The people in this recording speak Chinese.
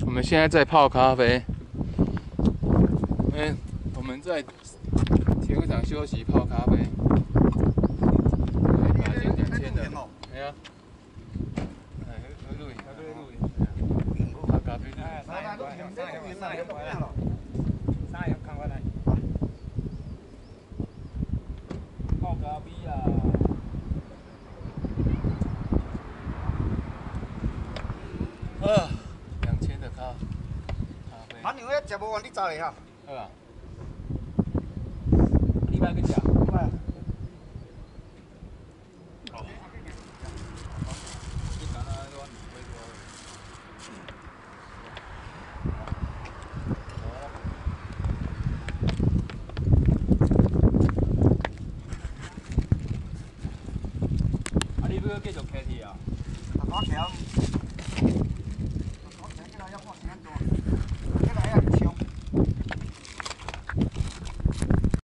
我们现在在泡咖啡。我们在停车场休息泡咖啡。把钱2,000的，哎呀，录影，泡咖啡。泡咖啡啊！2000的咖啡。 反正我食无完，你走嘞哈。 好啊。你买去食？ 买。 你要继续开去啊？ 我调。我调起来要看时间多。